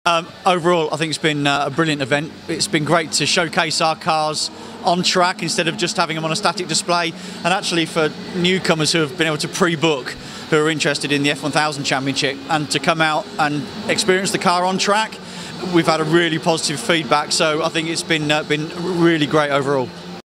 Overall, I think it's been a brilliant event. It's been great to showcase our cars on track instead of just having them on a static display, and actually for newcomers who have been able to pre-book, who are interested in the F1000 Championship, and to come out and experience the car on track, we've had a really positive feedback, so I think it's been really great overall.